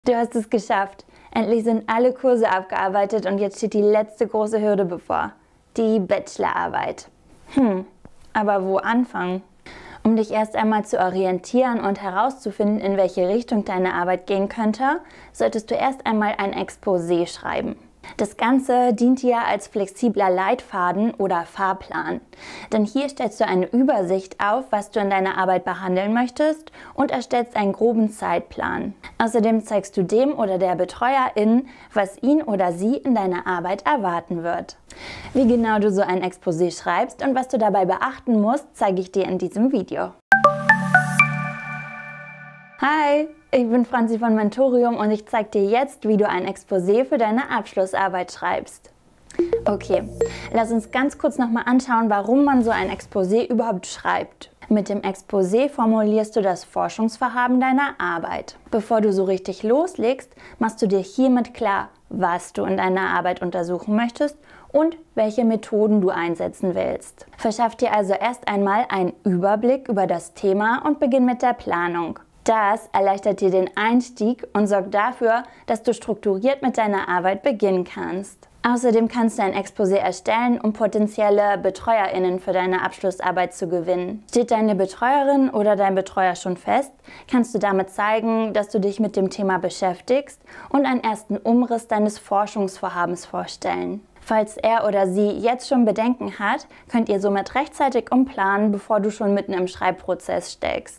Du hast es geschafft. Endlich sind alle Kurse abgearbeitet und jetzt steht die letzte große Hürde bevor. Die Bachelorarbeit. Aber wo anfangen? Um dich erst einmal zu orientieren und herauszufinden, in welche Richtung deine Arbeit gehen könnte, solltest du erst einmal ein Exposé schreiben. Das Ganze dient dir als flexibler Leitfaden oder Fahrplan. Denn hier stellst du eine Übersicht auf, was du in deiner Arbeit behandeln möchtest und erstellst einen groben Zeitplan. Außerdem zeigst du dem oder der Betreuerin, was ihn oder sie in deiner Arbeit erwarten wird. Wie genau du so ein Exposé schreibst und was du dabei beachten musst, zeige ich dir in diesem Video. Hi, ich bin Franzi von Mentorium und ich zeige dir jetzt, wie du ein Exposé für deine Abschlussarbeit schreibst. Okay, lass uns ganz kurz nochmal anschauen, warum man so ein Exposé überhaupt schreibt. Mit dem Exposé formulierst du das Forschungsvorhaben deiner Arbeit. Bevor du so richtig loslegst, machst du dir hiermit klar, was du in deiner Arbeit untersuchen möchtest und welche Methoden du einsetzen willst. Verschaff dir also erst einmal einen Überblick über das Thema und beginn mit der Planung. Das erleichtert dir den Einstieg und sorgt dafür, dass du strukturiert mit deiner Arbeit beginnen kannst. Außerdem kannst du ein Exposé erstellen, um potenzielle BetreuerInnen für deine Abschlussarbeit zu gewinnen. Steht deine Betreuerin oder dein Betreuer schon fest, kannst du damit zeigen, dass du dich mit dem Thema beschäftigst und einen ersten Umriss deines Forschungsvorhabens vorstellen. Falls er oder sie jetzt schon Bedenken hat, könnt ihr somit rechtzeitig umplanen, bevor du schon mitten im Schreibprozess steckst.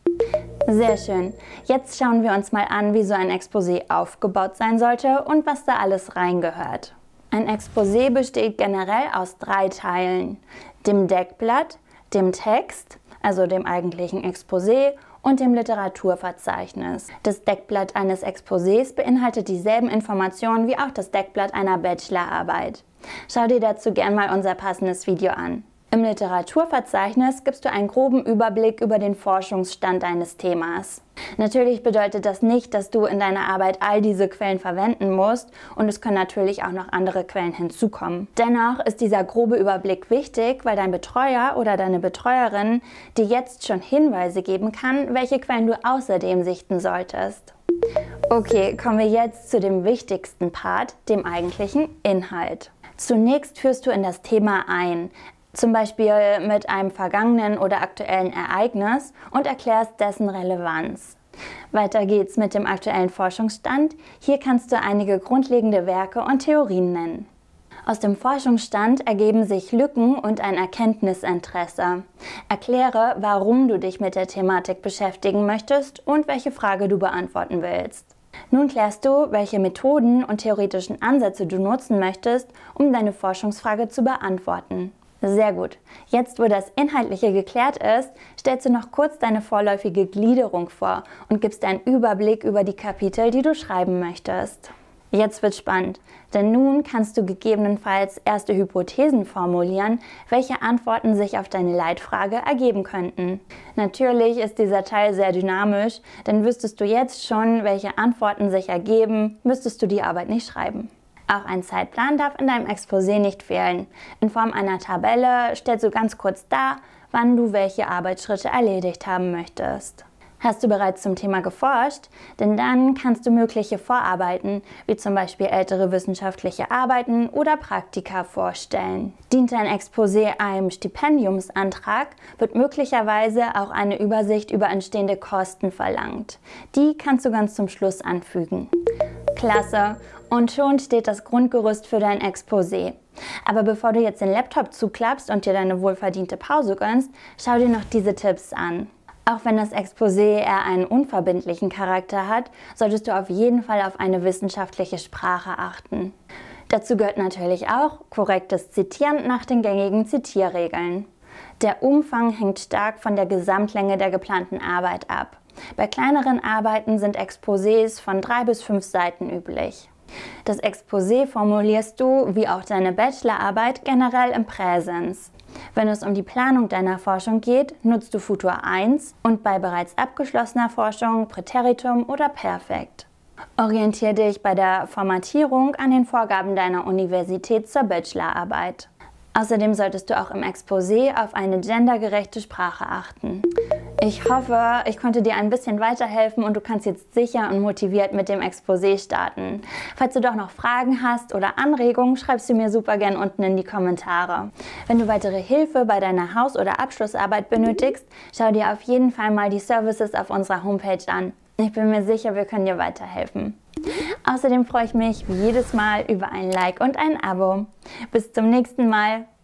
Sehr schön. Jetzt schauen wir uns mal an, wie so ein Exposé aufgebaut sein sollte und was da alles reingehört. Ein Exposé besteht generell aus 3 Teilen: dem Deckblatt, dem Text, also dem eigentlichen Exposé, und dem Literaturverzeichnis. Das Deckblatt eines Exposés beinhaltet dieselben Informationen wie auch das Deckblatt einer Bachelorarbeit. Schau dir dazu gern mal unser passendes Video an. Im Literaturverzeichnis gibst du einen groben Überblick über den Forschungsstand deines Themas. Natürlich bedeutet das nicht, dass du in deiner Arbeit all diese Quellen verwenden musst und es können natürlich auch noch andere Quellen hinzukommen. Dennoch ist dieser grobe Überblick wichtig, weil dein Betreuer oder deine Betreuerin dir jetzt schon Hinweise geben kann, welche Quellen du außerdem sichten solltest. Okay, kommen wir jetzt zu dem wichtigsten Part, dem eigentlichen Inhalt. Zunächst führst du in das Thema ein, zum Beispiel mit einem vergangenen oder aktuellen Ereignis, und erklärst dessen Relevanz. Weiter geht's mit dem aktuellen Forschungsstand. Hier kannst du einige grundlegende Werke und Theorien nennen. Aus dem Forschungsstand ergeben sich Lücken und ein Erkenntnisinteresse. Erkläre, warum du dich mit der Thematik beschäftigen möchtest und welche Frage du beantworten willst. Nun klärst du, welche Methoden und theoretischen Ansätze du nutzen möchtest, um deine Forschungsfrage zu beantworten. Sehr gut. Jetzt, wo das Inhaltliche geklärt ist, stellst du noch kurz deine vorläufige Gliederung vor und gibst einen Überblick über die Kapitel, die du schreiben möchtest. Jetzt wird spannend, denn nun kannst du gegebenenfalls erste Hypothesen formulieren, welche Antworten sich auf deine Leitfrage ergeben könnten. Natürlich ist dieser Teil sehr dynamisch, denn wüsstest du jetzt schon, welche Antworten sich ergeben, müsstest du die Arbeit nicht schreiben. Auch ein Zeitplan darf in deinem Exposé nicht fehlen. In Form einer Tabelle stellst du ganz kurz dar, wann du welche Arbeitsschritte erledigt haben möchtest. Hast du bereits zum Thema geforscht? Denn dann kannst du mögliche Vorarbeiten, wie zum Beispiel ältere wissenschaftliche Arbeiten oder Praktika, vorstellen. Dient dein Exposé einem Stipendiumsantrag, wird möglicherweise auch eine Übersicht über entstehende Kosten verlangt. Die kannst du ganz zum Schluss anfügen. Klasse! Und schon steht das Grundgerüst für dein Exposé. Aber bevor du jetzt den Laptop zuklappst und dir deine wohlverdiente Pause gönnst, schau dir noch diese Tipps an. Auch wenn das Exposé eher einen unverbindlichen Charakter hat, solltest du auf jeden Fall auf eine wissenschaftliche Sprache achten. Dazu gehört natürlich auch korrektes Zitieren nach den gängigen Zitierregeln. Der Umfang hängt stark von der Gesamtlänge der geplanten Arbeit ab. Bei kleineren Arbeiten sind Exposés von 3 bis 5 Seiten üblich. Das Exposé formulierst du, wie auch deine Bachelorarbeit, generell im Präsens. Wenn es um die Planung deiner Forschung geht, nutzt du Futur 1 und bei bereits abgeschlossener Forschung Präteritum oder Perfekt. Orientiere dich bei der Formatierung an den Vorgaben deiner Universität zur Bachelorarbeit. Außerdem solltest du auch im Exposé auf eine gendergerechte Sprache achten. Ich hoffe, ich konnte dir ein bisschen weiterhelfen und du kannst jetzt sicher und motiviert mit dem Exposé starten. Falls du doch noch Fragen hast oder Anregungen, schreib sie mir super gern unten in die Kommentare. Wenn du weitere Hilfe bei deiner Haus- oder Abschlussarbeit benötigst, schau dir auf jeden Fall mal die Services auf unserer Homepage an. Ich bin mir sicher, wir können dir weiterhelfen. Außerdem freue ich mich wie jedes Mal über ein Like und ein Abo. Bis zum nächsten Mal.